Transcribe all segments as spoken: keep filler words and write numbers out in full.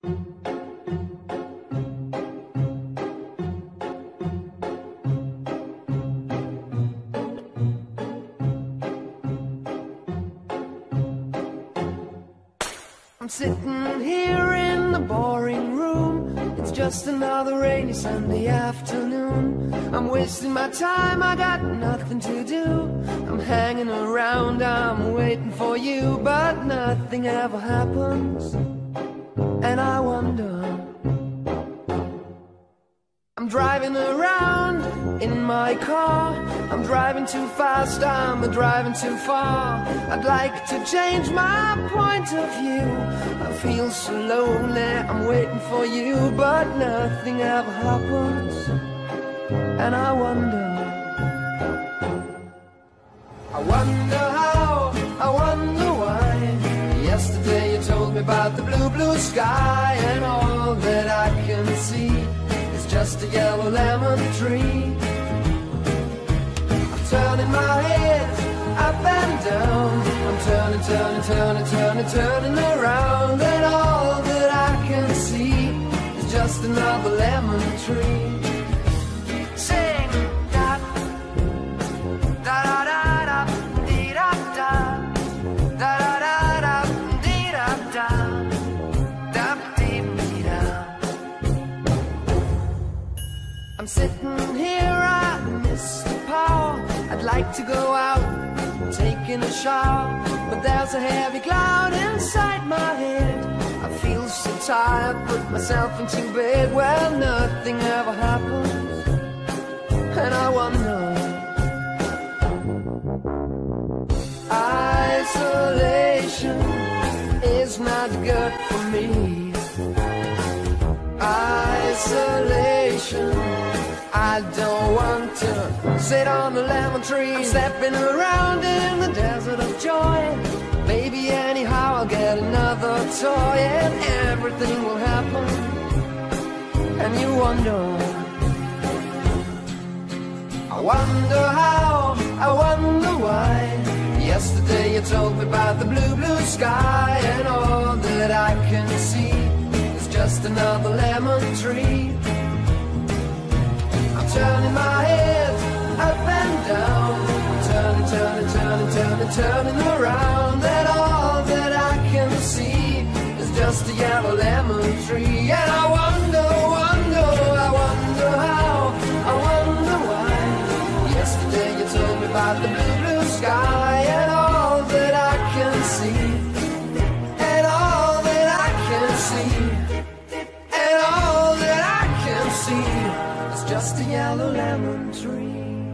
I'm sitting here in the boring room. It's just another rainy Sunday afternoon. I'm wasting my time, I got nothing to do. I'm hanging around, I'm waiting for you, but nothing ever happens. And I wonder, I'm driving around in my car. I'm driving too fast, I'm driving too far. I'd like to change my point of view. I feel so lonely, I'm waiting for you, but nothing ever happens. And I wonder, I wonder how, I wonder why. Yesterday you told me about the blue, blue sky, and all that I can see is just a yellow lemon tree. I'm turning my head up and down. I'm turning, turning, turning, turning, turning around, and all that I can see is just another lemon tree. Sing da da da da da dee da da da da da dee da da da dee dee da. I'm sitting here, I miss the power. I'd like to go out, taking a shower, but there's a heavy cloud inside my head. I feel so tired, put myself into bed. Well, nothing ever happens, and I wonder, isolation is not good for me. Isolation, I don't want to sit on the lemon tree. I'm stepping around in the desert of joy. Maybe anyhow I'll get another toy, and everything will happen. And you wonder, I wonder how, I wonder why. Yesterday you told me about the blue, blue sky, and all that I can see is just another lemon tree. I'm turning my head up and down. I'm turning, turning, turning, turning, turning around, and all that I can see is just a yellow lemon tree. And I wonder, wonder, I wonder how, I wonder why. Yesterday you told me about the blue, blue sky, and all that I can see, and all that I can see, and all that I can see is just a yellow lemon tree.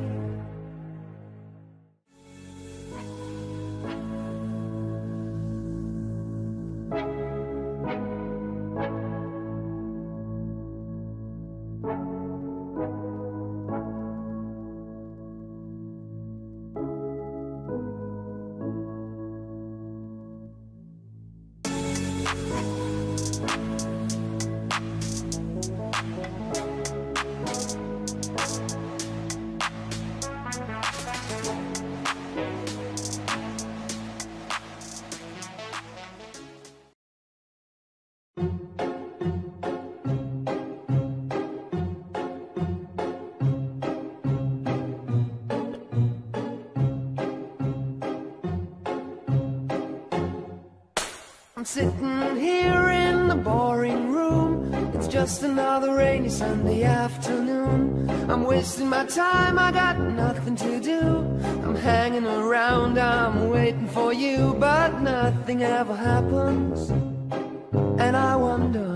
I'm sitting here in the boring room. It's just another rainy Sunday afternoon. I'm wasting my time, I got nothing to do. I'm hanging around, I'm waiting for you, but nothing ever happens. And I wonder,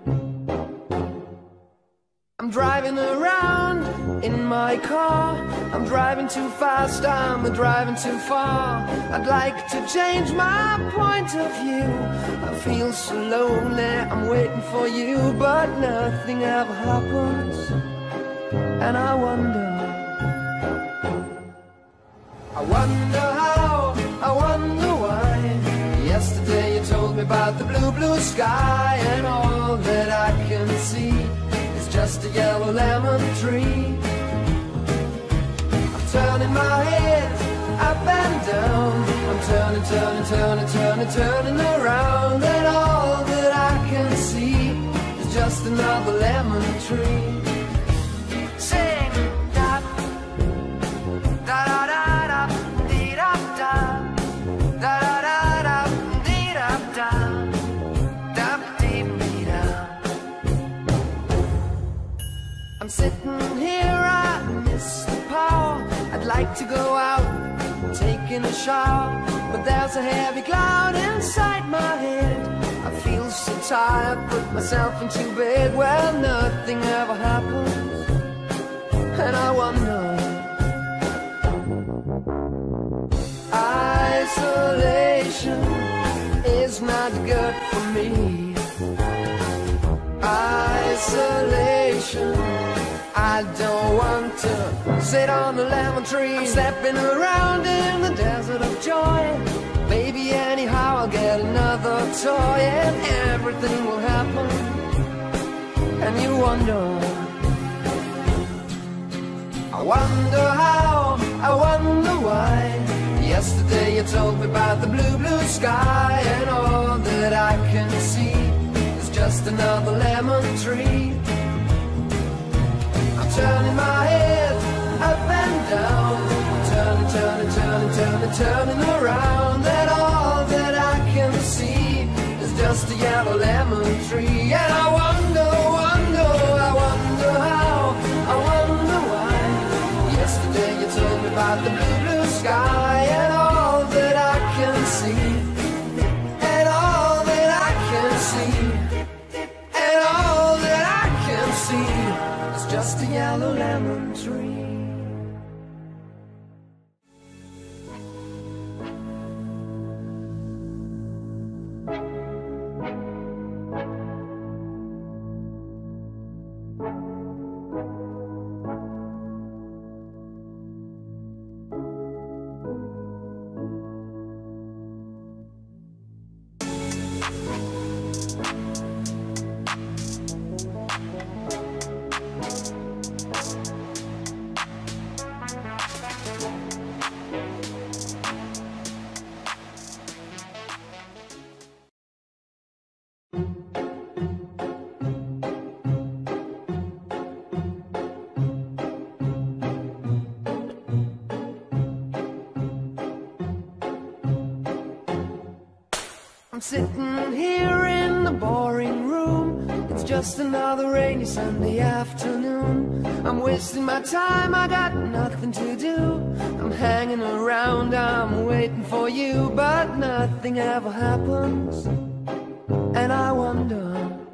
I'm driving around in my car. I'm driving too fast, I'm driving too far. I'd like to change my point of view. I feel so lonely, I'm waiting for you, but nothing ever happens. And I wonder, I wonder how, I wonder why. Yesterday you told me about the blue, blue sky, and all that I can see is just a yellow lemon tree. I'm turning my head up and down. I'm turning, turning, turning, turning, turning around, and all that I can see like to go out, taking a shower, but there's a heavy cloud inside my head. I feel so tired, put myself into bed. Well, nothing ever happens, and I wonder. Isolation is not good for me. Isolation, I don't want to sit on the lemon tree. I'm stepping around in the desert of joy. Maybe anyhow I'll get another toy, and everything will happen, and you wonder. I wonder how, I wonder why. Yesterday you told me about the blue, blue sky, and all that I can see is just another lemon tree. I'm turning my head up and down, I'm turning, turning, turning, turning, turning around, and all that I can see is just a yellow lemon tree. And I wonder, wonder, I wonder how, I wonder why. Yesterday you told me about the blue, blue sky, and all that I can see, and all that I can see, and all that I can see is just a yellow lemon tree. I'm sitting here in the boring room. It's just another rainy Sunday afternoon. I'm wasting my time, I got nothing to do. I'm hanging around, I'm waiting for you, but nothing ever happens, and I wonder.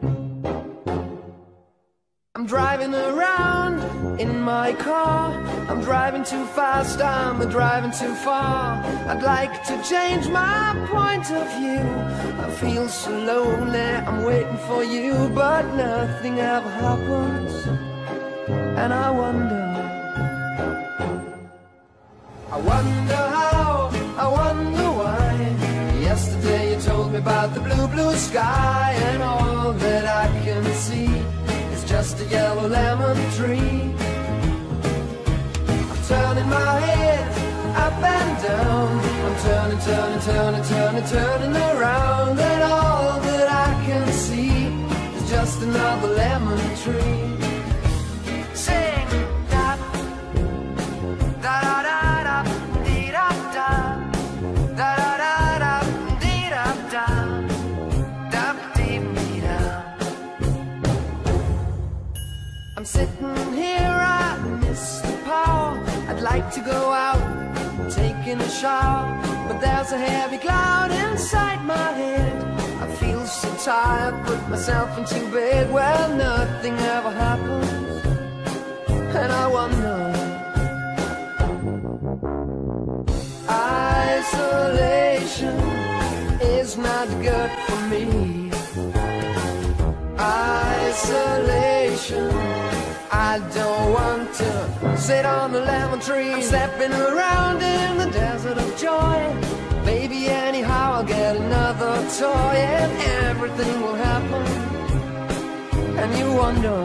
I'm driving around in my car. I'm driving too fast, I'm driving too far. I'd like to change my point of view. I feel so lonely, I'm waiting for you, but nothing ever happens, and I wonder. I wonder how, I wonder why. Yesterday you told me about the blue, blue sky, and all that I can see is just a yellow lemon tree. I'm turning my head up and down, I'm turning, turning, turning, turning, turning around, and all that I can see is just another lemon tree. Sing da da da da da dee da da da da da dee da da da dee dee da. I'm sitting here, I miss the power. I'd like to go out, taking a shower, but there's a heavy cloud inside my head. I feel so tired, put myself into bed. Well, nothing ever happens, and I wonder. Isolation is not good for me. Isolation, I don't want to sit on the lemon tree. I'm stepping around in the desert of joy. Maybe anyhow I'll get another toy, and everything will happen, and you wonder.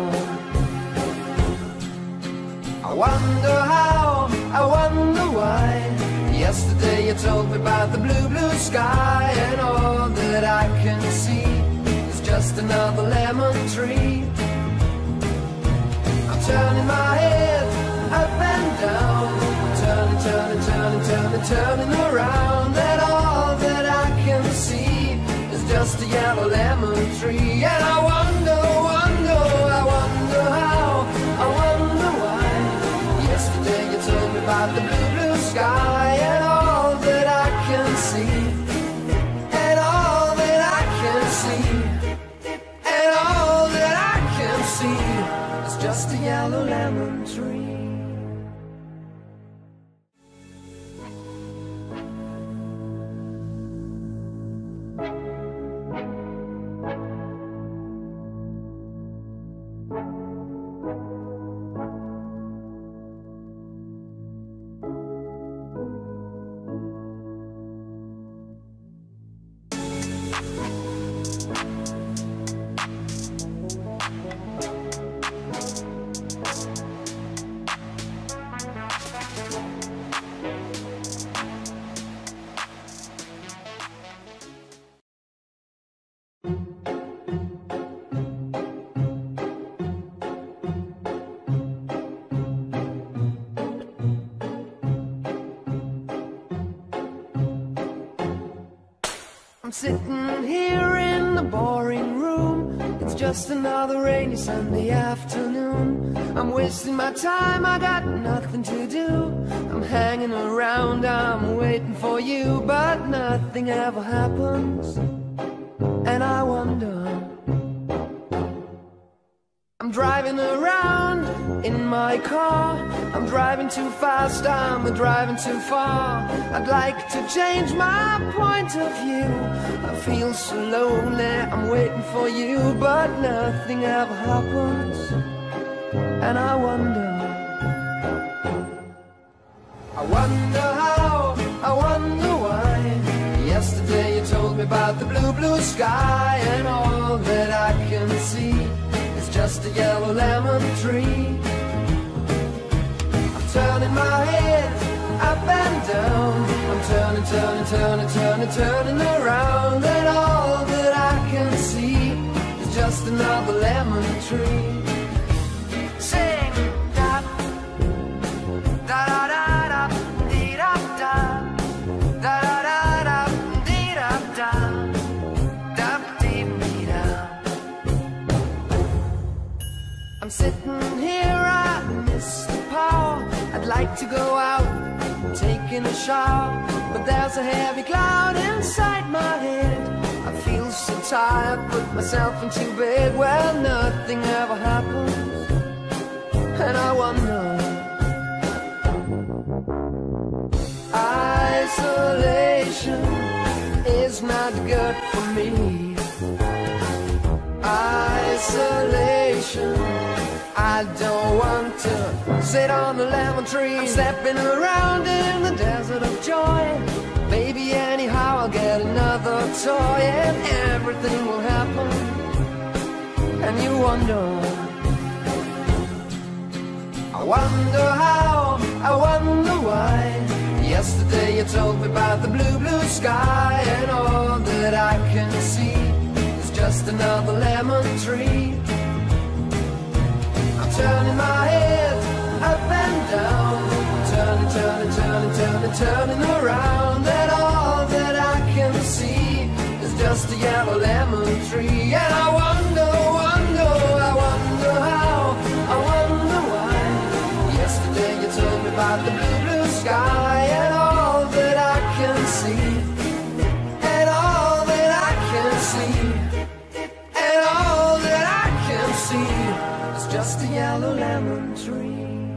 I wonder how, I wonder why. Yesterday you told me about the blue, blue sky, and all that I can see is just another lemon tree. I'm turning my head up and down, I'm turning, turning, turning, turning, turning around, and all that I can see is just a yellow lemon tree. And I wonder, wonder, I wonder how, I wonder why. Yesterday you told me about the blue, blue yellow lemon tree. I'm sitting here in the boring room. It's just another rainy Sunday afternoon. I'm wasting my time, I got nothing to do. I'm hanging around, I'm waiting for you, but nothing ever happens. And I wonder, I'm driving around in my car. I'm driving too fast, I'm driving too far. I'd like to change my point of view. I feel so lonely, I'm waiting for you, but nothing ever happens. And I wonder, I wonder how, I wonder why. Yesterday you told me about the blue, blue sky, and all that I can see is just a yellow lemon tree. I'm turning my head up and down. I'm turning, turning, turning, turning, turning around, and all that I can see is just another lemon tree. Sing da da da da da dee da da da da da dee da da da dee dee da. I'm sitting here, I miss the power. I'd like to go out, taking a shower, but there's a heavy cloud inside my head. I feel so tired, put myself into bed. Well, nothing ever happens, and I wonder, isolation is not good for me. Isolation, I don't want to sit on the lemon tree. I'm stepping around in the desert of joy. Maybe anyhow I'll get another toy, and everything will happen. And you wonder, I wonder how, I wonder why. Yesterday you told me about the blue, blue sky, and all that I can see is just another lemon tree. I'm turning my head up and down, turning, turning, turning, turning, turning around, and all that I can see is just a yellow lemon tree. And I wonder, wonder, I wonder how, I wonder why. Yesterday you told me about the blue, blue sky, and all that I can see, and all that I can see, and all that I can see is just a yellow lemon tree.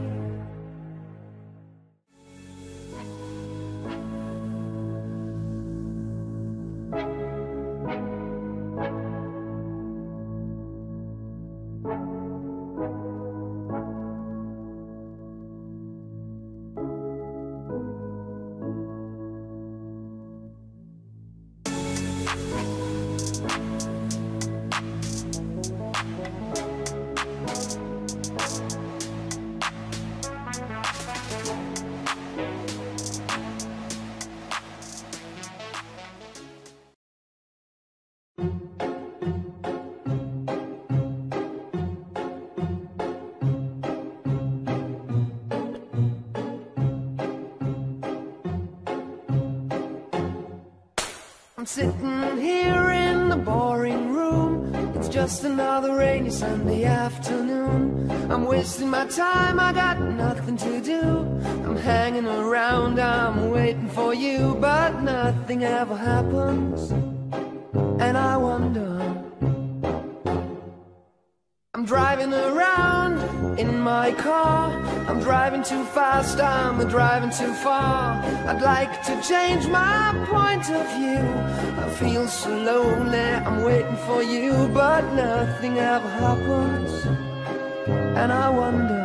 I'm sitting here in the boring room. It's just another rainy Sunday afternoon. I'm wasting my time, I got nothing to do. I'm hanging around, I'm waiting for you, but nothing ever happens. And I wonder, I'm driving around in my car. I'm driving too fast, I'm driving too far. I'd like to change my point of view. I feel so lonely, I'm waiting for you, but nothing ever happens. And I wonder,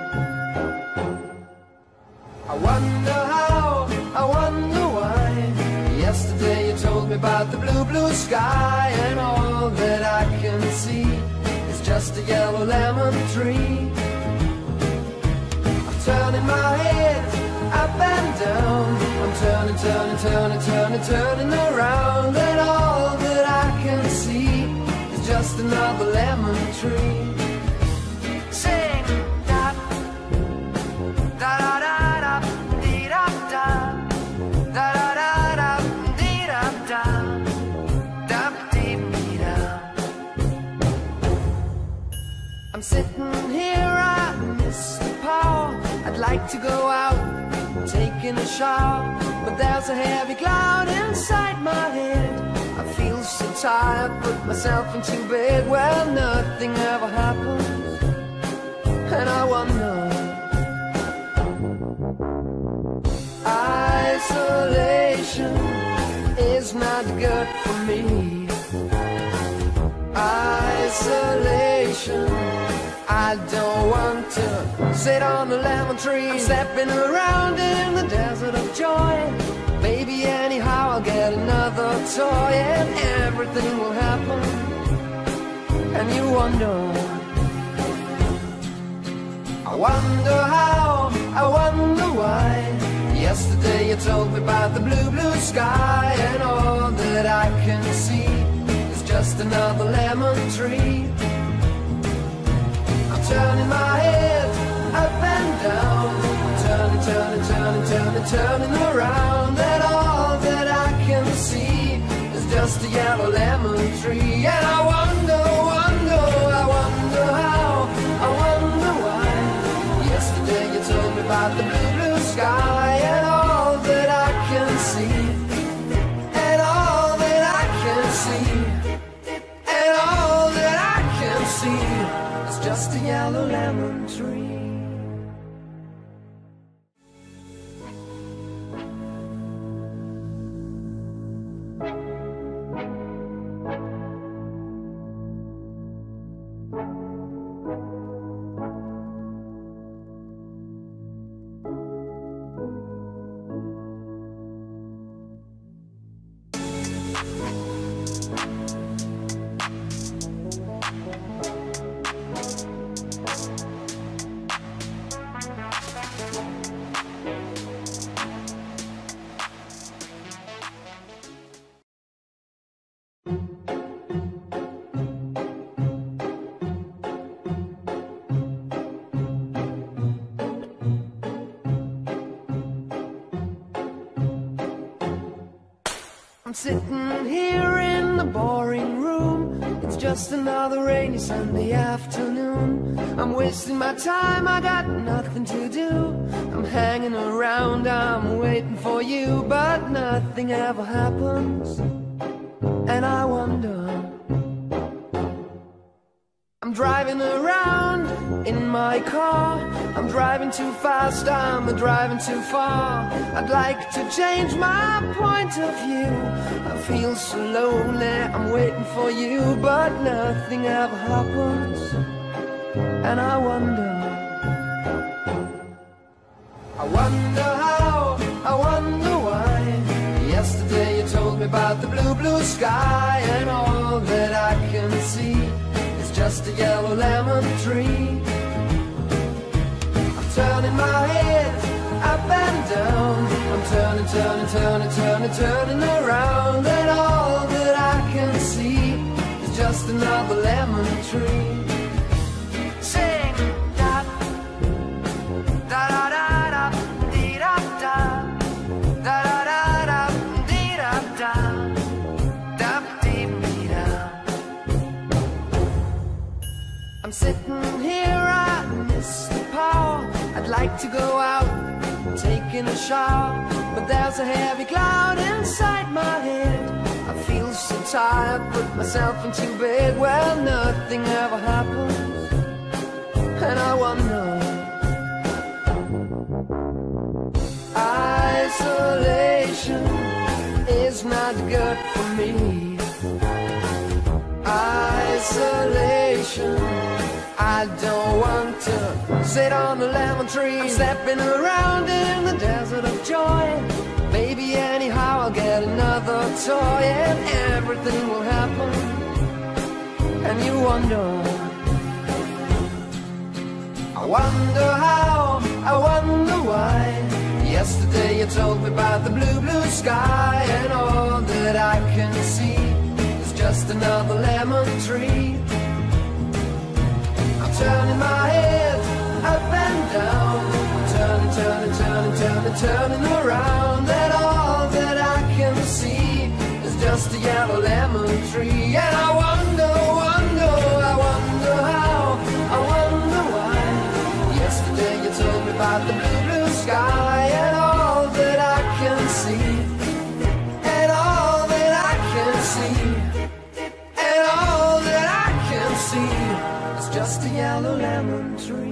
I wonder how, I wonder why. Yesterday you told me about the blue, blue sky, and all that I can see is just a yellow lemon tree. I'm turning my head up and down. I'm turning, turning, turning, turning, turning around, and all that I can see is just another lemon tree. Sing da da da da da dee da da da da da da dee da da da dee dee da. I'm sitting here, I miss the power. I'd like to go out, taking a shower, but there's a heavy cloud inside my head. I feel so tired, put myself into bed. Well, nothing ever happens, and I wonder, isolation is not good for me. Isolation, I don't want to sit on the lemon tree. I'm stepping around in the desert of joy. Maybe anyhow I'll get another toy, and everything will happen. And you wonder, I wonder how, I wonder why. Yesterday you told me about the blue, blue sky, and all that I can see is just another lemon tree. I'm turning my head up and down. I'm turning, turning, turning, turning, turning around, and all that I can see is just a yellow lemon tree. And I wonder, wonder, I wonder how, I wonder why. Yesterday you told me about the blue, blue sky, and all that I can see, and all that I can see, and all that I can see is just a yellow lemon tree. I'm sitting here in the boring room. It's just another rainy Sunday afternoon. I'm wasting my time, I got nothing to do. I'm hanging around, I'm waiting for you, but nothing ever happens. And I wonder, I'm driving around in my car. I'm driving too fast, I'm driving too far. I'd like to change my point of view. I feel so lonely, I'm waiting for you, but nothing ever happens. And I wonder, I wonder how, I wonder why. Yesterday you told me about the blue, blue sky, and all that I can see is just a yellow lemon tree. I'm turning my head up and down. I'm turning, turning, turning, turning, turning around, and all that I can see is just another lemon tree. Sing da da da da da dee da da da da da da dee da da da dee dee da. I'm sitting here, I miss the power. I'd like to go out, taking a shower, but there's a heavy cloud inside my head. I feel so tired, put myself into bed. Well, nothing ever happens, and I wonder. Isolation is not good for me. Isolation, I don't want to sit on a lemon tree. I'm stepping around in the desert of joy. Maybe anyhow I'll get another toy and everything will happen. And you wonder, I wonder how, I wonder why. Yesterday you told me about the blue, blue sky, and all that I can see is just another lemon tree. I'm turning my head up and down, I'm turning, turning, turning, turning, turning around, and all that I can see is just a yellow lemon tree. And I wonder, wonder, I wonder how, I wonder why. Yesterday you told me about the blue, blue sky, and all that I can see, and all that I can see, and all that I can see is just a yellow lemon tree.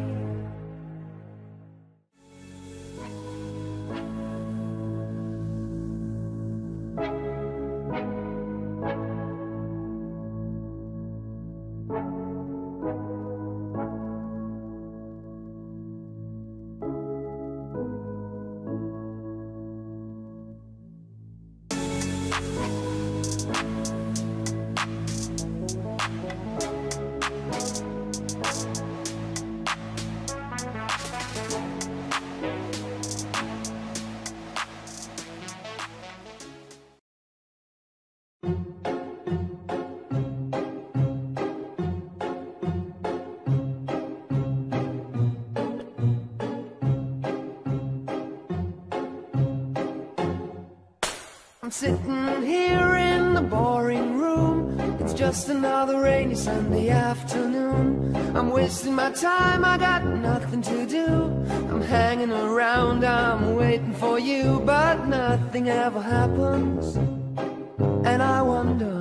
I'm sitting here in the boring room. It's just another rainy Sunday afternoon. I'm wasting my time, I got nothing to do. I'm hanging around, I'm waiting for you, but nothing ever happens. And I wonder,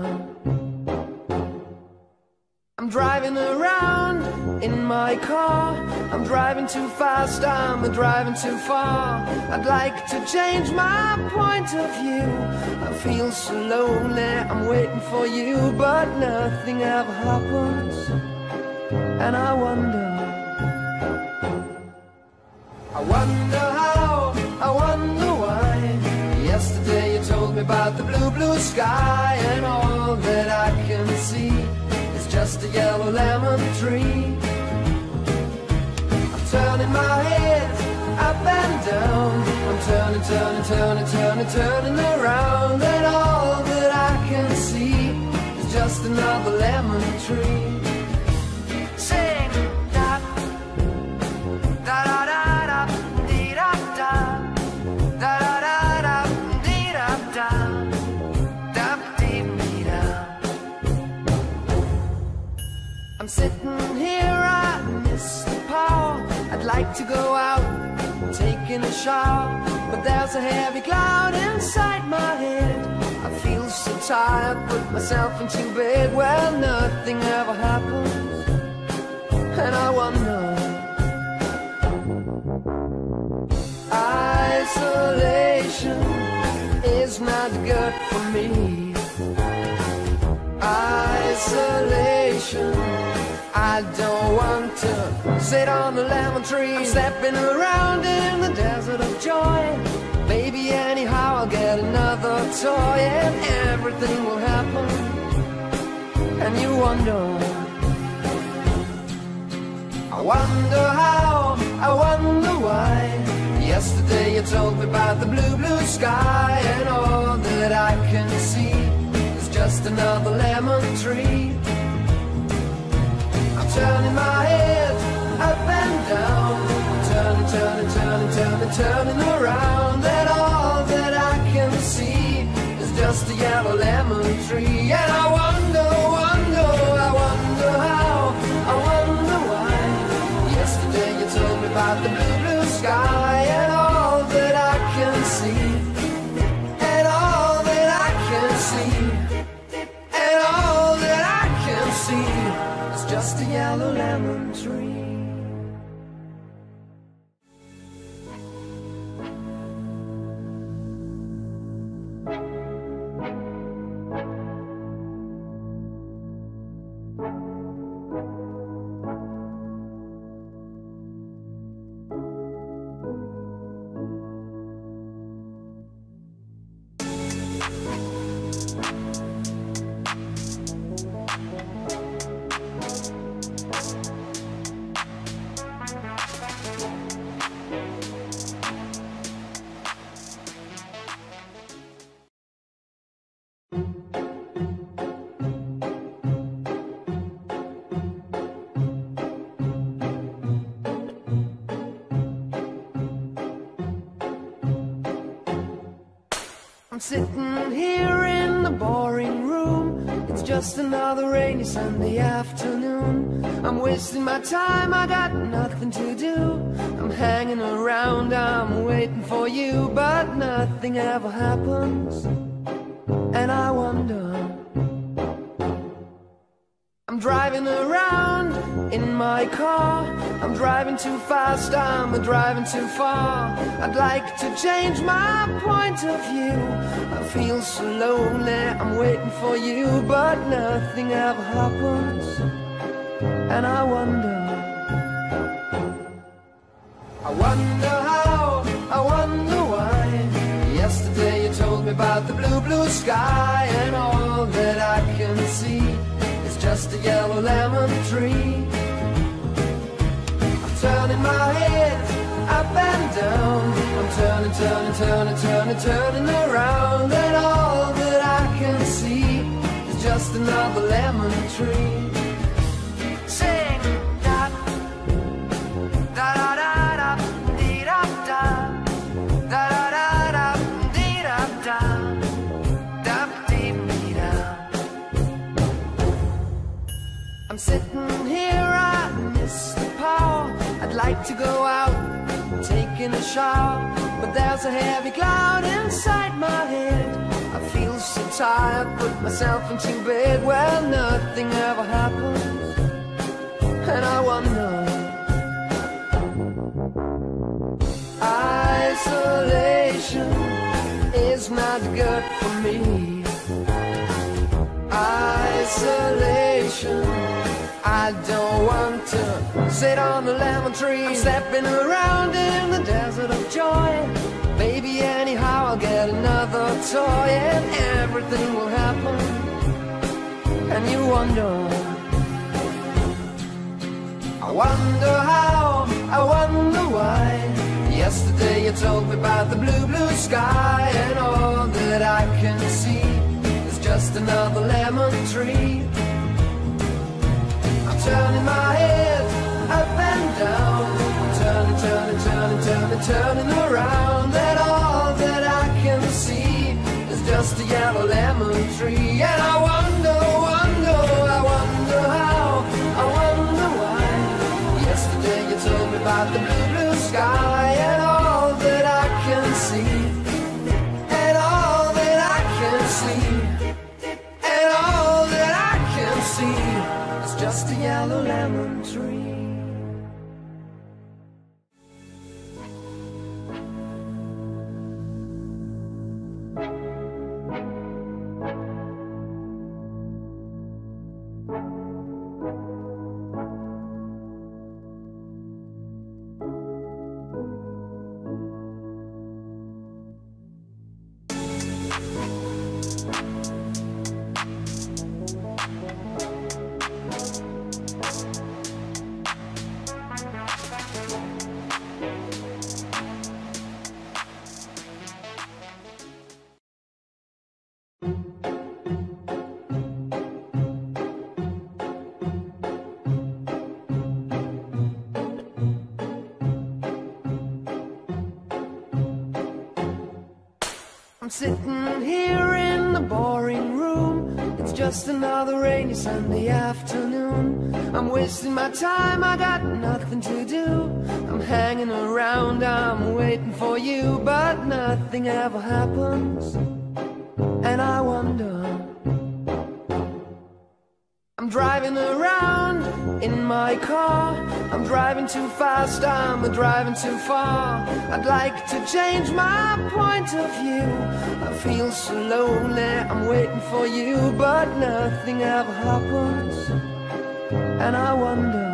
I'm driving around in my car. I'm driving too fast, I'm driving too far. I'd like to change my point of view. I feel so lonely, I'm waiting for you, but nothing ever happens. And I wonder, I wonder how, I wonder why. Yesterday you told me about the blue, blue sky, and all that I can see is just a yellow lemon tree. I'm turning my head up and down, I'm turning, turning, turning, turning, turning around, and all that I can see is just another lemon tree. Sing da da da da da dee da da da da da dee da da da dee dee da. I'm sitting here, I miss the power. I'd like to go out, taking a shower, but there's a heavy cloud inside my head. I feel so tired, put myself into bed. Well, nothing ever happens, and I wonder, isolation is not good for me. Isolation, I don't want to sit on a lemon tree. I'm stepping around in the desert of joy. Maybe anyhow I'll get another toy, and everything will happen. And you wonder, I wonder how, I wonder why. Yesterday you told me about the blue, blue sky, and all that I can see is just another lemon tree. I'm turning my head up and down, I'm turning, turning, turning, turning, turning around, and all that I can see is just a yellow lemon tree. And I wonder, wonder, I wonder how, I wonder why. Yesterday you told me about the blue, blue sky, and all that I can see, and all that I can see, and all that I can see is just a yellow lemon tree. sitting here in the boring room. It's just another rainy Sunday afternoon. I'm wasting my time, I got nothing to do. I'm hanging around, I'm waiting for you, but nothing ever happens. And I wonder, I'm driving around in my car. I'm driving too fast, I'm driving too far. I'd like to change my point of view. I feel so lonely, I'm waiting for you, but nothing ever happens. And I wonder, I wonder how, I wonder why. Yesterday you told me about the blue, blue sky, and all that I can see is just a yellow lemon tree. I'm turning my head up and down. I'm turning, turning, turning, turning, turning around, and all that I can see is just another lemon tree. Sing da da da da da dee da da da da da dee da da da dee dee da. I'm sitting here, I miss the power. I'd like to go out, taking a shower, but there's a heavy cloud inside my head. I feel so tired, put myself into bed. Well, nothing ever happens, and I wonder, isolation is not good for me. Isolation, I don't want to sit on the lemon tree. I'm stepping around in the desert of joy. Maybe anyhow I'll get another toy, and everything will happen. And you wonder, I wonder how, I wonder why. Yesterday you told me about the blue, blue sky, and all that I can see is just another lemon tree. I'm turning my head up and down. I'm turning, turning, turning, turning, turning around, and all that I can see is just a yellow lemon tree. And I wonder, wonder, I wonder how, I wonder why. Yesterday you told me about the blue, blue sky, and all that I can see, and all that I can see, and all that I can see is just a yellow lemon tree. I'm sitting here in the boring room. It's just another rainy Sunday afternoon. I'm wasting my time, I got nothing to do. I'm hanging around, I'm waiting for you, but nothing ever happens. And I wonder, I'm driving around in my car. I'm driving too fast, I'm driving too far. I'd like to change my point of view. I feel so lonely, I'm waiting for you, but nothing ever happens. And I wonder,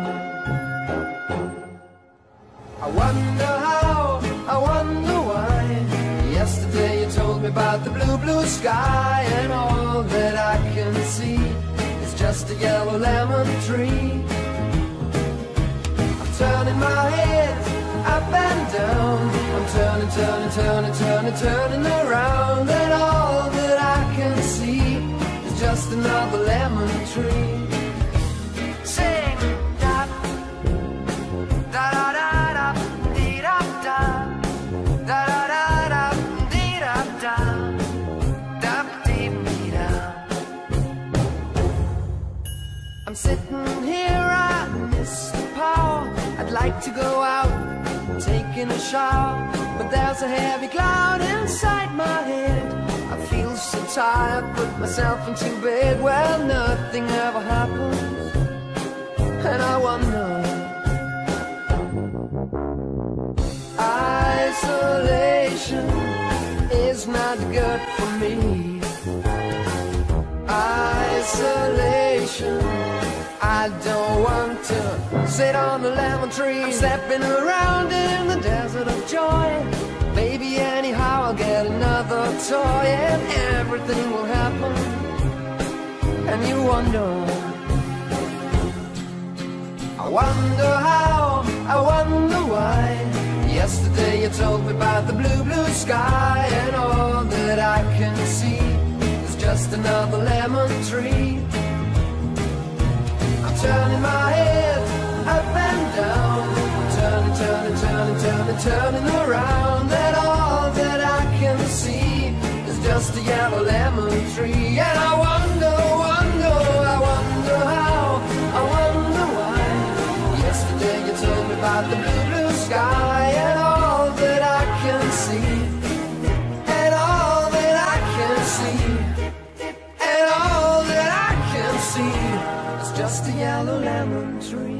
I wonder how, I wonder why. Yesterday you told me about the blue, blue sky, and all that I can see is just a yellow lemon tree. I'm turning my head up and down. I'm turning, turning, turning, turning, turning around, and all that I can see is just another lemon tree. Sing da da da da da dee da da da da da da dee da da I'm sitting here, I miss the power. I'd like to go out, taking a shower, but there's a heavy cloud inside my head. I feel so tired, put myself into bed. Well, nothing ever happens, and I wonder. Isolation is not good for me. Isolation, I don't want to sit on the lemon tree. I'm stepping around in the desert of joy. Maybe anyhow I'll get another toy, and everything will happen, and you wonder. I wonder how, I wonder why. Yesterday you told me about the blue, blue sky, and all that I can see is just another lemon tree. I'm turning my head up and down, I'm turning, turning, turning, turning, turning around, and all that I can see is just a yellow lemon tree. And I wonder, wonder, I wonder how, I wonder why. Yesterday you told me about the blue, blue sky, and all that I can see, and all that I can see, and all that I can see is just a yellow lemon tree.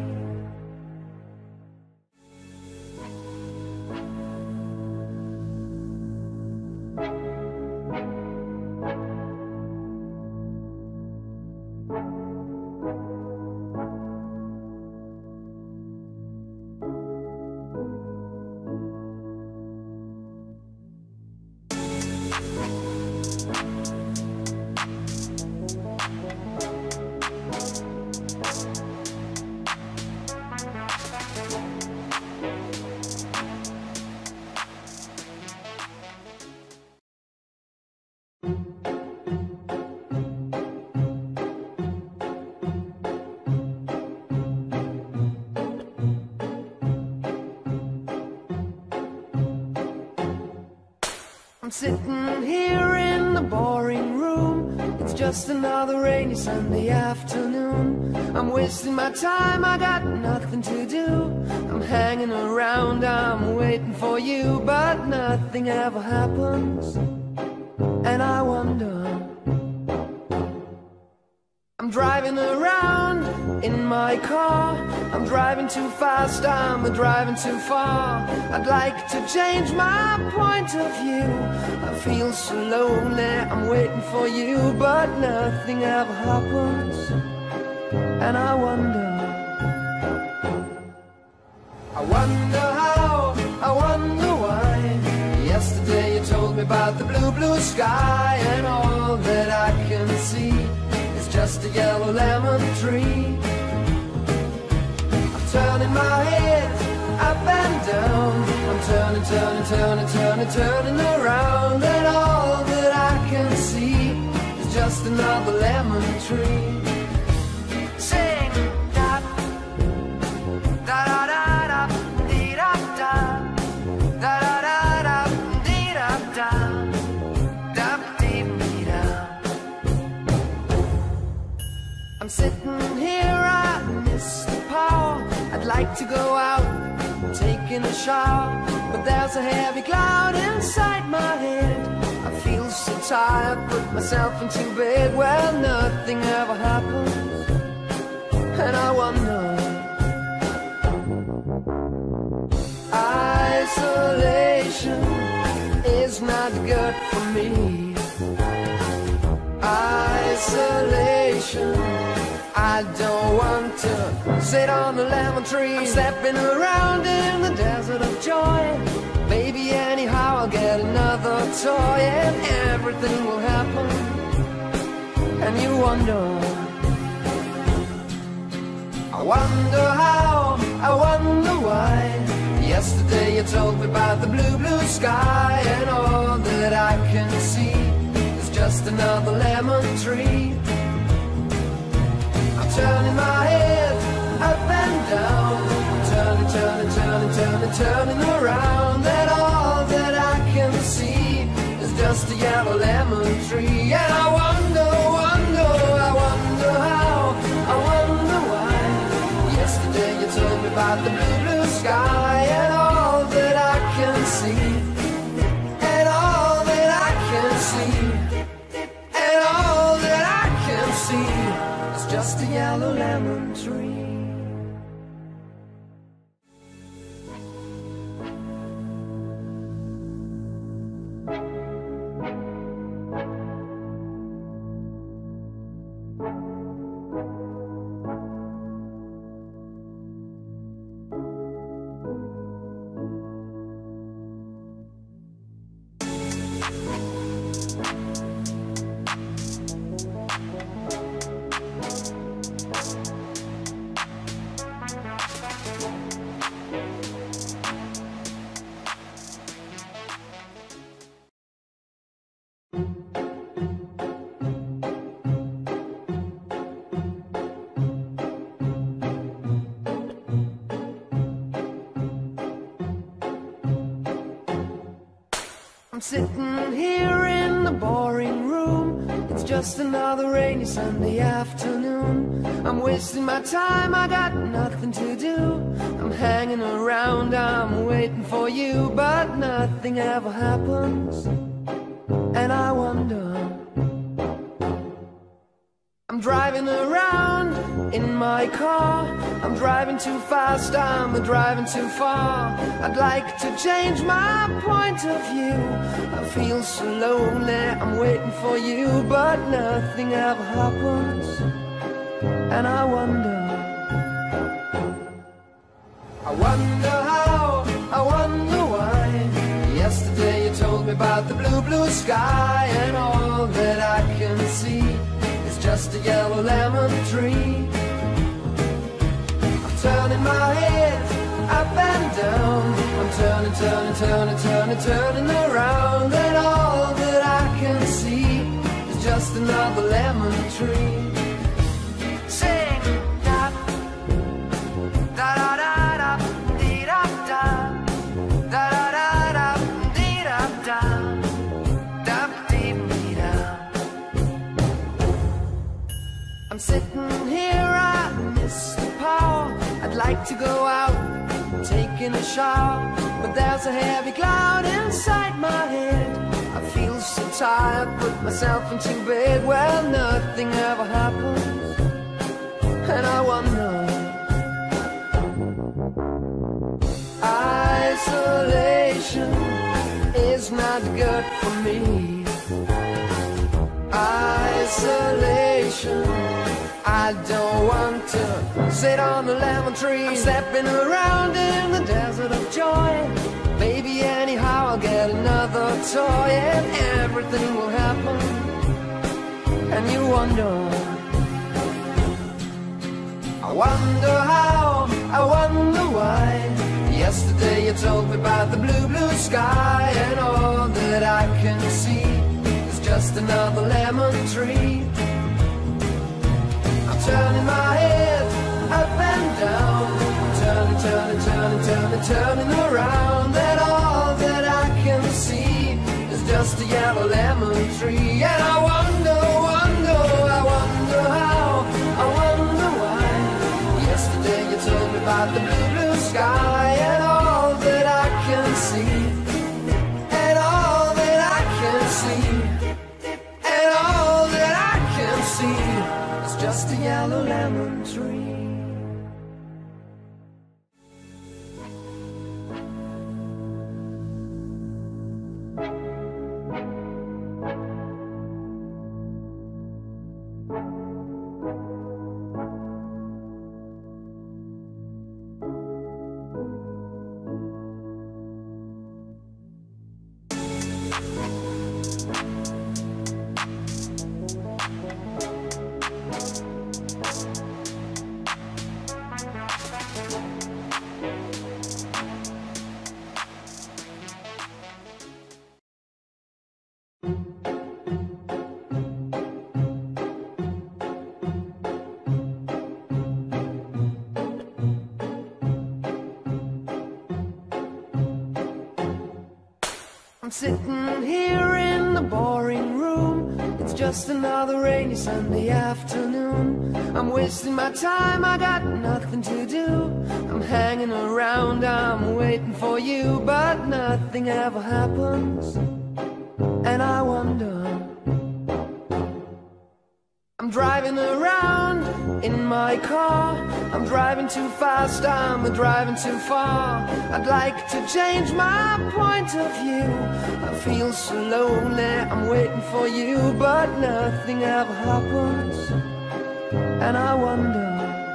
I'm sitting here in the boring room. It's just another rainy Sunday afternoon. I'm wasting my time, I got nothing to do. I'm hanging around, I'm waiting for you, but nothing ever happens, and I wonder. I'm driving around in my car. I'm driving too fast, I'm driving too far. I'd like to change my point of view. I feel so lonely, I'm waiting for you, but nothing ever happens, and I wonder. I wonder how, I wonder why. Yesterday you told me about the blue, blue sky, and all that I can see just a yellow lemon tree. I'm turning my head up and down, I'm turning, turning, turning, turning, turning around, and all that I can see is just another lemon tree. Sing da da da da da dee da da da da da da dee da da. I'm sitting here, I miss the power. I'd like to go out, taking a shower, but there's a heavy cloud inside my head. I feel so tired, put myself into bed. Well, nothing ever happens, and I wonder. Isolation is not good for me. Isolation, I don't want to sit on the lemon tree. I'm stepping around in the desert of joy. Maybe anyhow I'll get another toy, and everything will happen, and you wonder. I wonder how, I wonder why. Yesterday you told me about the blue, blue sky, and all that I can see is just another lemon tree. I'm turning my head up and down, I'm turning, turning, turning, turning, turning around, and all that I can see is just a yellow lemon tree. And I wonder, wonder, I wonder how, I wonder lemon tree. I'm sitting here in the boring room. It's just another rainy Sunday afternoon. I'm wasting my time, I got nothing to do. I'm hanging around, I'm waiting for you, but nothing ever happens. And I wonder, I'm driving around in my car. I'm driving too fast, I'm driving too far. I'd like to change my point of view. I feel so lonely, I'm waiting for you, but nothing ever happens. And I wonder, I wonder how, I wonder why. Yesterday you told me about the blue, blue sky, and all that I can see is just a yellow lemon tree. I'm turning my head up and down. I'm turning, turning, turning, turning, turning around, and all that I can see is just another lemon tree. Sing da da da da da dee da da da da da dee da da da dee dee da. I'm sitting here, I miss the power. I'd like to go out, taking a shower, but there's a heavy cloud inside my head. I feel so tired, put myself into bed. Well, nothing ever happens, and I wonder, isolation is not good for me. Isolation, I don't want to sit on the lemon tree. I'm stepping around in the desert of joy. Maybe anyhow I'll get another toy, and everything will happen. And you wonder, I wonder how, I wonder why. Yesterday you told me about the blue, blue sky, and all that I can see is just another lemon tree. I'm turning my head up and down. I'm turning, turning, turning, turning, turning around, and all that I can see is just a yellow lemon tree. And I wonder, wonder, I wonder how, I wonder why. Yesterday you told me about the blue, blue sky, and all that I can see, and all that I can see, and all that I can see is just a yellow lemon tree. I'm sitting here in the boring room. It's just another rainy Sunday afternoon. I'm wasting my time, I got nothing to do. I'm hanging around, I'm waiting for you, but nothing ever happens. And I wonder, I'm driving around in my car. I'm driving too fast, I'm driving too far. I'd like to change my point of view. I feel so lonely, I'm waiting for you, but nothing ever happens. And I wonder,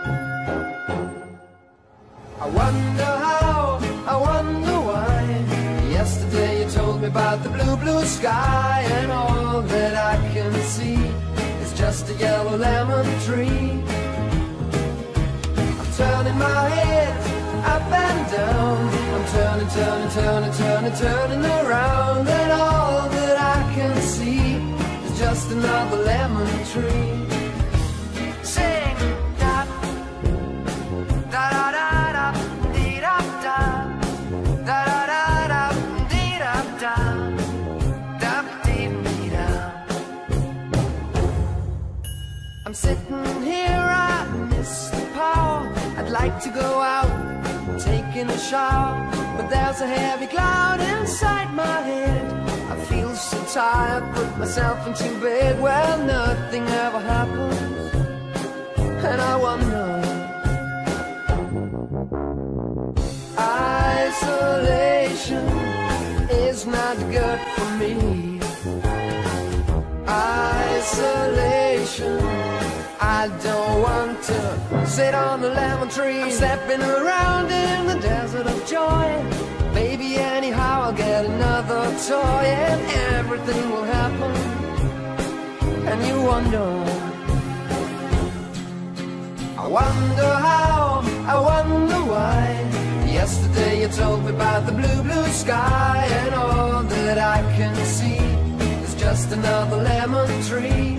I wonder how, I wonder why. Yesterday you told me about the blue, blue sky, and all that I can see is just a yellow lemon tree. I'm turning my head up and down. I'm turning, turning, turning, turning, turning around, and all that I can see is just another lemon tree. Sing da da da da da dee da da da da da dee da da da dee dee da. I'm sitting here, I miss the power. I'd like to go out, taking a shower, but there's a heavy cloud inside my head. I feel so tired, put myself into bed. Well, nothing ever happens, and I wonder, isolation is not good for me. Isolation, I don't want to sit on the lemon tree. I'm stepping around in the desert of joy. Maybe anyhow I'll get another toy, and everything will happen. And you wonder, I wonder how, I wonder why. Yesterday you told me about the blue, blue sky, and all that I can see is just another lemon tree.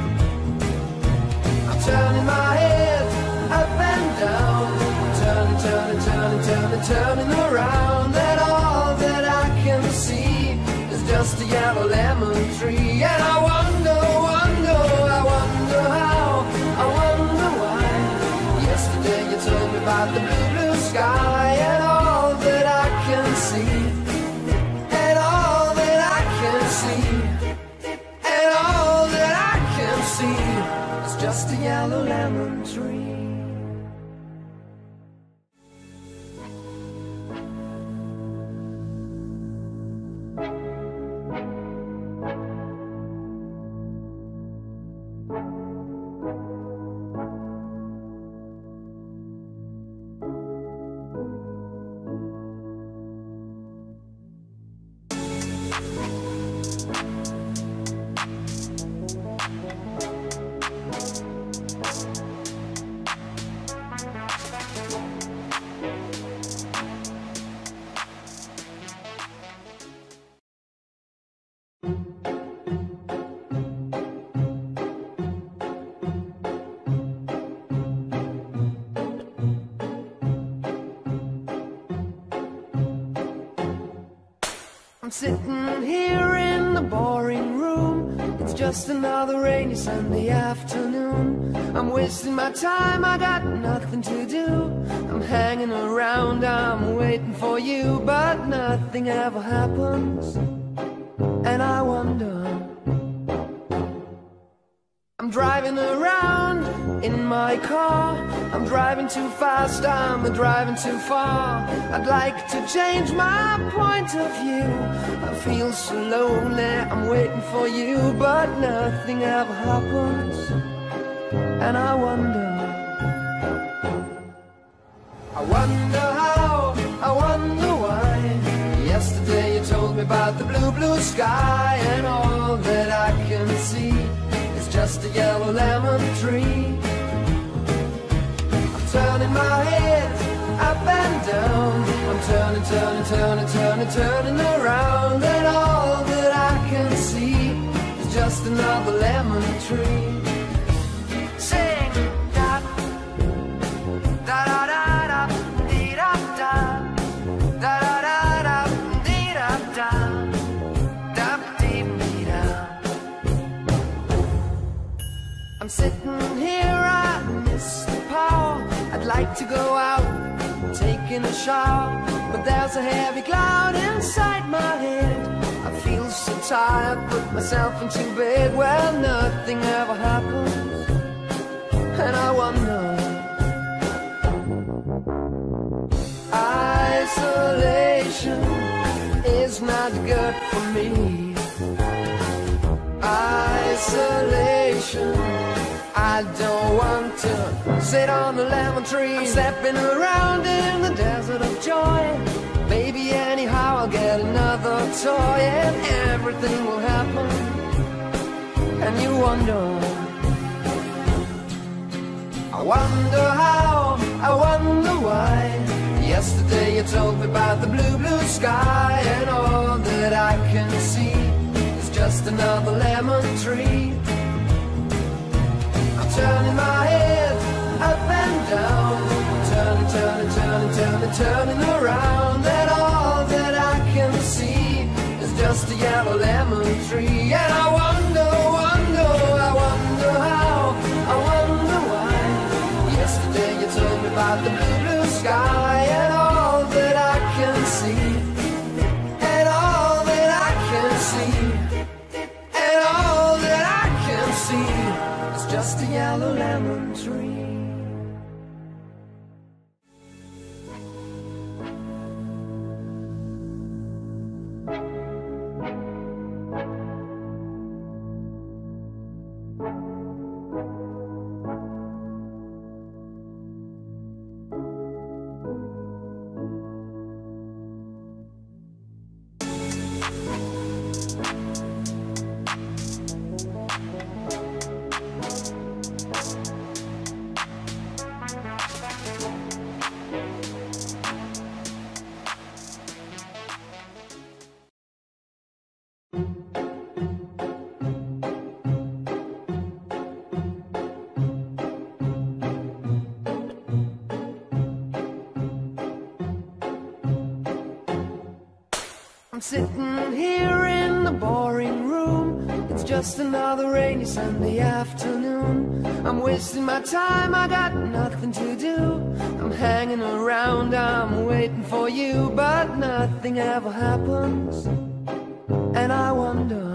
I'm turning my head up and down. I'm turning, turning, turning, turning, turning around, and all that I can see is just a yellow lemon tree. And I wonder, wonder, I wonder how, I wonder why. Yesterday you told me about the blue, blue sky, and all that I can see, and all that I can see, and all that I can see is just a yellow lemon tree. I'm sitting here in the boring room. It's just another rainy Sunday afternoon. I'm wasting my time, I got nothing to do. I'm hanging around, I'm waiting for you, but nothing ever happens. And I wonder, I'm driving around in my car. I'm driving too fast, I'm driving too far. I'd like to change my point of view. I feel so lonely, I'm waiting for you, but nothing ever happens. And I wonder, I wonder how, I wonder why. Yesterday you told me about the blue, blue sky, and all that I can see is just a yellow lemon tree. I'm turning my head up and down. I'm turning, turning, turning, turning, turning around, and all that I can see is just another lemon tree. Sing da da da da da dee da da da da da dee da da da dee dee da. I'm sitting here, I miss the power. I'd like to go out, taking a shower, but there's a heavy cloud inside my head. I feel so tired, put myself into bed. Well, nothing ever happens, and I wonder. Isolation is not good for me. Isolation, I don't want to sit on the lemon tree. I'm stepping around in the desert of joy. Maybe anyhow I'll get another toy and everything will happen. And you wonder, I wonder how, I wonder why. Yesterday you told me about the blue, blue sky, and all that I can see is just another lemon tree. I'm turning my head up and down, turning, turning, turning, turning, turning around, and all that I can see is just a yellow lemon tree. And I wonder, wonder, I wonder how, I wonder why. Yesterday you told me about the blue, blue sky, and all that I can see, and all that I can see, and all that I can see is just a yellow lemon tree. I'm sitting here in the boring room. It's just another rainy Sunday afternoon. I'm wasting my time, I got nothing to do. I'm hanging around, I'm waiting for you, but nothing ever happens. And I wonder,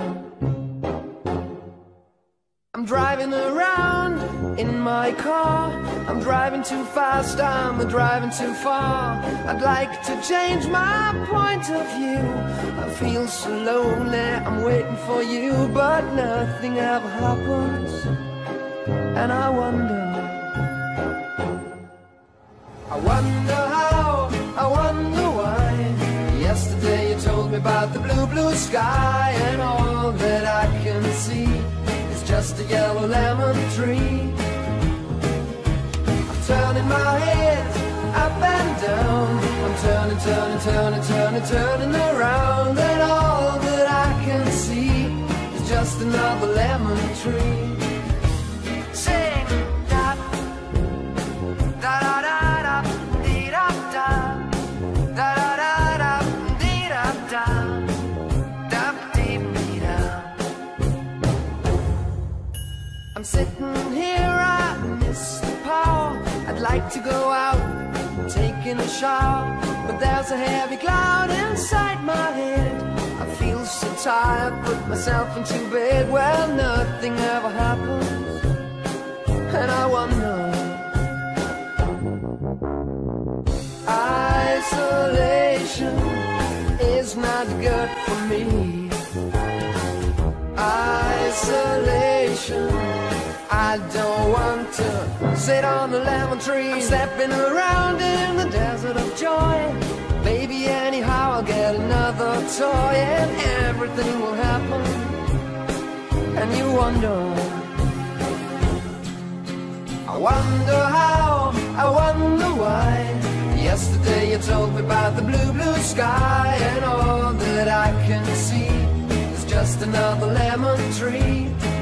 I'm driving around in my car. I'm driving too fast, I'm driving too far. I'd like to change my point of view. I feel so lonely, I'm waiting for you, but nothing ever happens. And I wonder, I wonder how, I wonder why. Yesterday you told me about the blue, blue sky, and all that I can see is just a yellow lemon tree. I'm turning my head up and down. I'm turning, turning, turning, turning, turning around, and all that I can see is just another lemon tree. Sing da da da da da dee da da da da da da dee da da da dee dee da. I'm sitting here, I miss the power. I'd like to go out, taking a shower, but there's a heavy cloud inside my head. I feel so tired, put myself into bed. Well, nothing ever happens, and I wonder, isolation is not good for me. Isolation, I don't want to sit on the lemon tree. I'm stepping around in the desert of joy. Maybe anyhow I'll get another toy, and everything will happen. And you wonder, I wonder how, I wonder why. Yesterday you told me about the blue, blue sky, and all that I can see is just another lemon tree.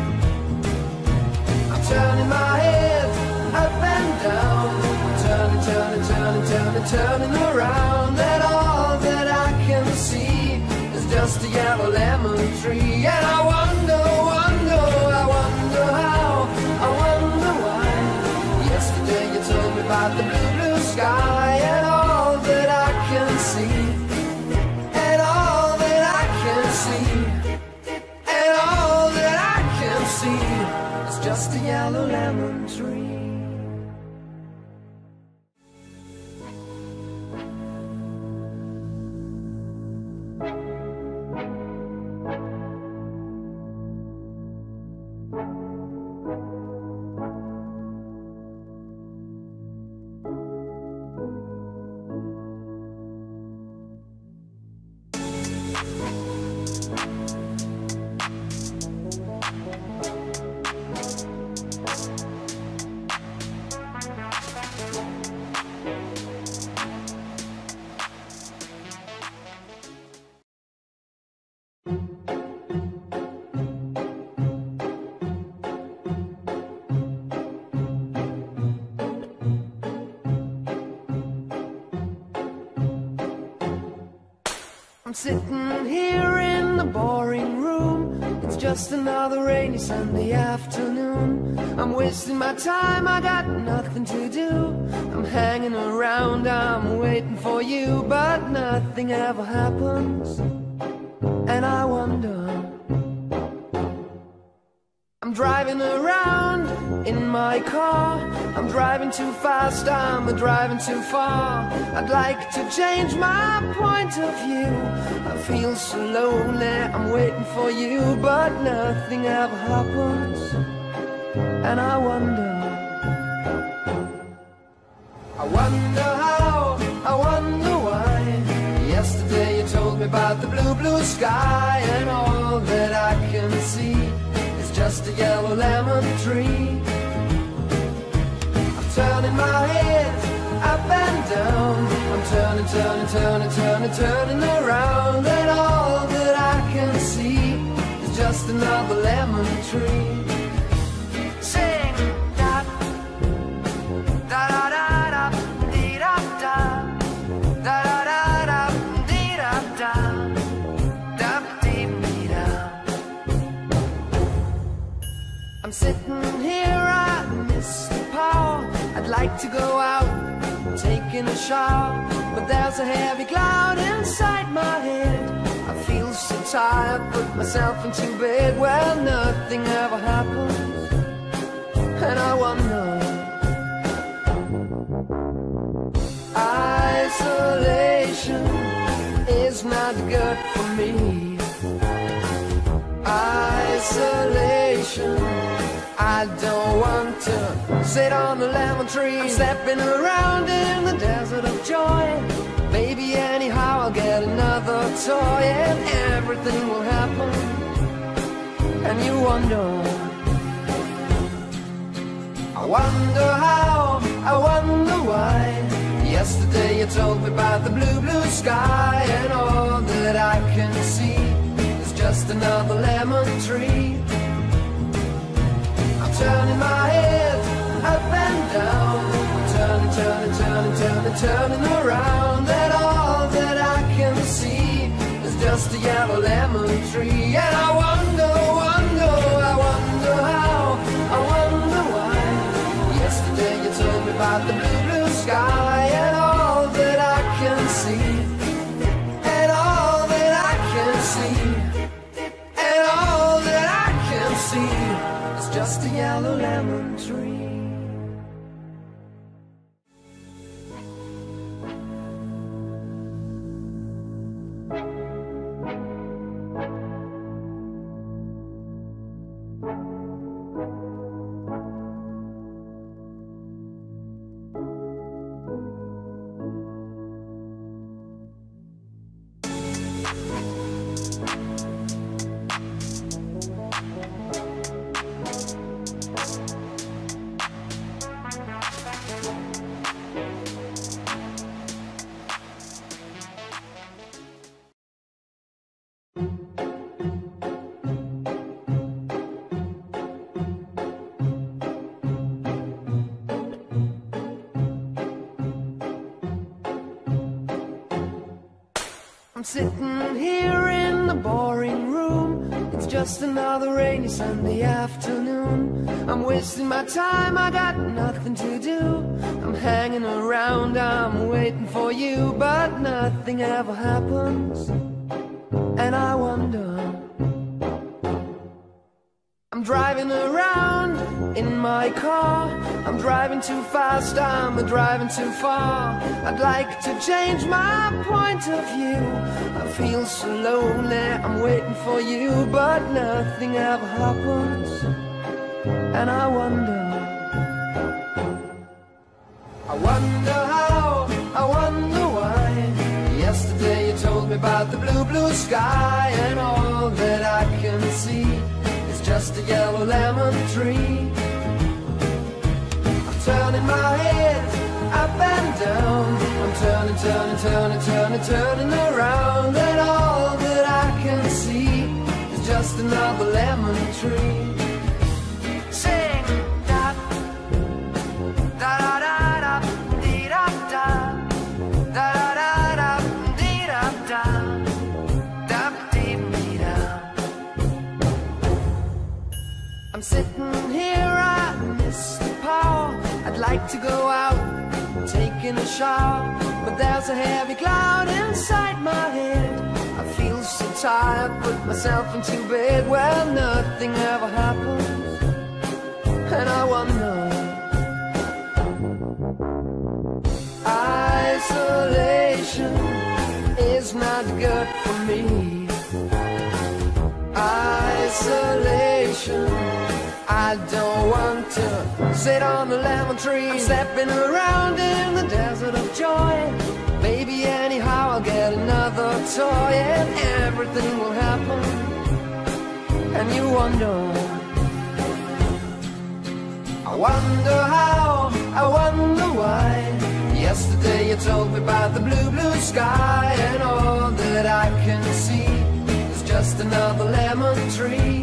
I'm turning my head up and down, turning, turning, turning, turning, turning around, and all that I can see is just a yellow lemon tree. And I wonder, wonder, I wonder how, I wonder why. Yesterday you told me about the blue, blue sky, and all that I can see, and all that I can see, and all that I can see is just a yellow lemon tree. I'm sitting here in the boring room. It's just another rainy Sunday afternoon. I'm wasting my time, I got nothing to do. I'm hanging around, I'm waiting for you, but nothing ever happens. And I wonder, I'm driving around in my car. I'm driving too fast, I'm driving too far. I'd like to change my point of view. I feel so lonely, I'm waiting for you, but nothing ever happens. And I wonder, I wonder how, I wonder why. Yesterday you told me about the blue, blue sky, and all that I can see is just a yellow lemon tree. I'm turning my head up and down. I'm turning, turning, turning, turning, turning around, and all that I can see is just another lemon tree. Sing da da da da da dee da da da da da dee da da da dee dee da. I'm sitting here, I miss the power. I'd like to go out, taking a shower, but there's a heavy cloud inside my head. I feel so tired, put myself into bed. Well, nothing ever happens, and I wonder, isolation is not good for me. Isolation, I don't want to sit on the lemon tree. I'm stepping around in the desert of joy. Maybe anyhow I'll get another toy, and everything will happen. And you wonder, I wonder how, I wonder why. Yesterday you told me about the blue, blue sky, and all that I can see is just another lemon tree. I'm turning my head up and down. I'm turning, turning, turning, turning, turning around, and all that I can see is just a yellow lemon tree. And I wonder, wonder, I wonder how, I wonder why. Yesterday you told me about the blue, blue sky, and all that I can see, and all that I can see, and all that I can see is just a yellow lemon tree. I'm sitting here in the boring room. It's just another rainy Sunday afternoon. I'm wasting my time, I got nothing to do. I'm hanging around, I'm waiting for you, but nothing ever happens. And I wonder, I'm driving around in my car. I'm driving too fast, I'm driving too far. I'd like to change my point of view. I feel so lonely, I'm waiting for you, but nothing ever happens. And I wonder, I wonder how, I wonder why. Yesterday you told me about the blue, blue sky, and all that I can see is just a yellow lemon tree. I'm turning my head up and down. I'm turning, turning, turning, turning, turning around, and all that I can see is just another lemon tree. Sing da da da da da dee da da da da da dee da da sitting here, I miss the power. I'd like to go out, taking a shower, but there's a heavy cloud inside my head. I feel so tired, put myself into bed. Well, nothing ever happens, and I wonder. Isolation is not good for me. Isolation, I don't want to sit on the lemon tree. I'm stepping around in the desert of joy. Maybe anyhow I'll get another toy, and everything will happen, and you wonder. I wonder how, I wonder why. Yesterday you told me about the blue, blue sky, and all that I can see is just another lemon tree.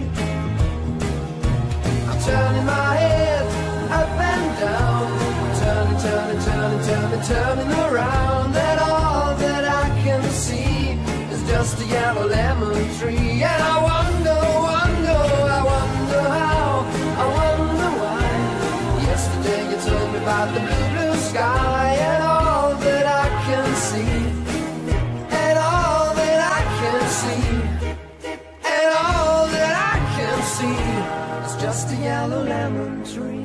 I'm turning my head up and down, turning, turning, turning, turning, turning around, and all that I can see is just a yellow lemon tree. And I wonder, wonder, I wonder how, I wonder why. Yesterday you told me about the blue, blue sky, and all that I can see, and all that I can see, and all that I can see is just a yellow lemon tree.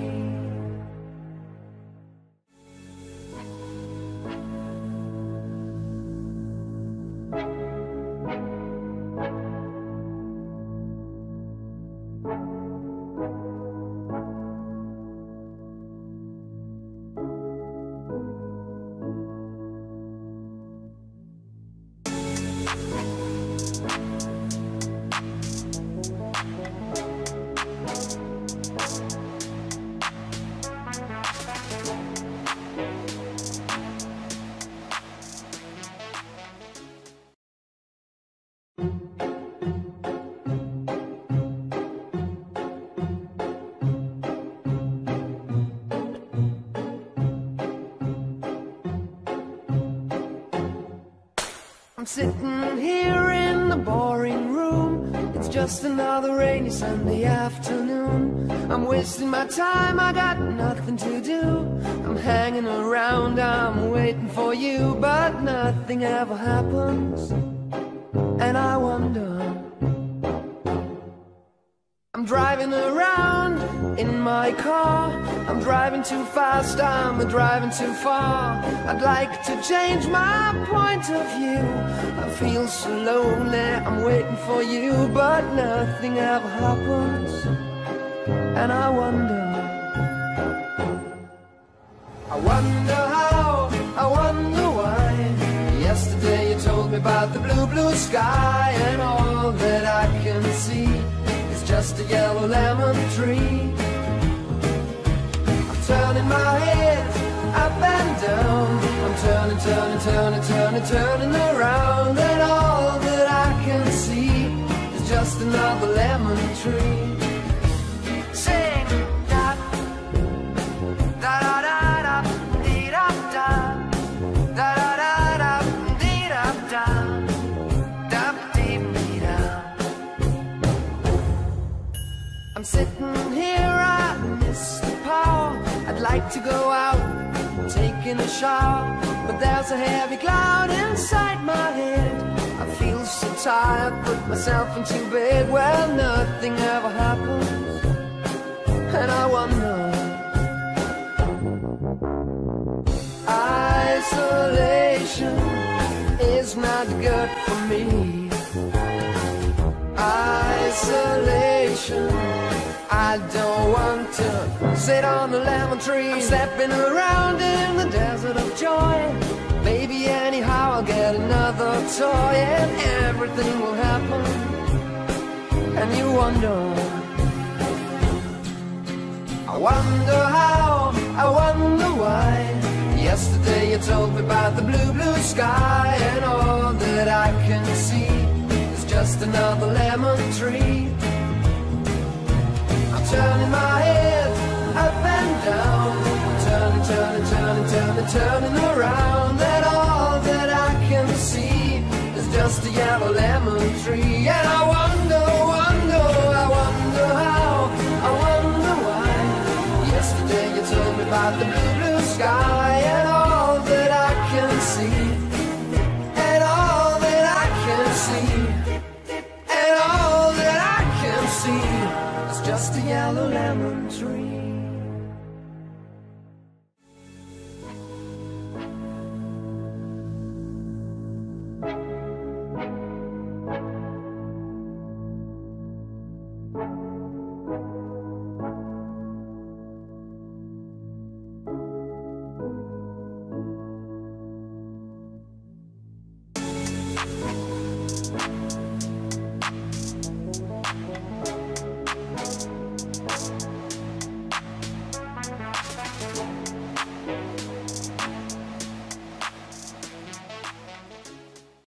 I'm sitting here in the boring room. It's just another rainy Sunday afternoon. I'm wasting my time, I got nothing to do. I'm hanging around, I'm waiting for you, but nothing ever happens, and I wonder. I'm driving around in my car. I'm driving too fast, I'm driving too far. I'd like to change my point of view. I feel so lonely, I'm waiting for you, but nothing ever happens, and I wonder. I wonder how, I wonder why. Yesterday you told me about the blue, blue sky, and all that I can see just a yellow lemon tree. I'm turning my head up and down. I'm turning, turning, turning, turning, turning around, and all that I can see is just another lemon tree. Sing da da da da da dee da da da da da dee da da. I'm sitting here, I miss the power. I'd like to go out, taking a shower, but there's a heavy cloud inside my head. I feel so tired, put myself into bed. Well, nothing ever happens, and I wonder. Isolation is not good for me. Isolation, I don't want to sit on the lemon tree. I'm stepping around in the desert of joy. Maybe anyhow I'll get another toy, and everything will happen, and you wonder. I wonder how, I wonder why. Yesterday you told me about the blue, blue sky, and all that I can see is just another lemon tree. I'm turning my head up and down, turning, turning, turning, turning, turning around, and all that I can see is just a yellow lemon tree.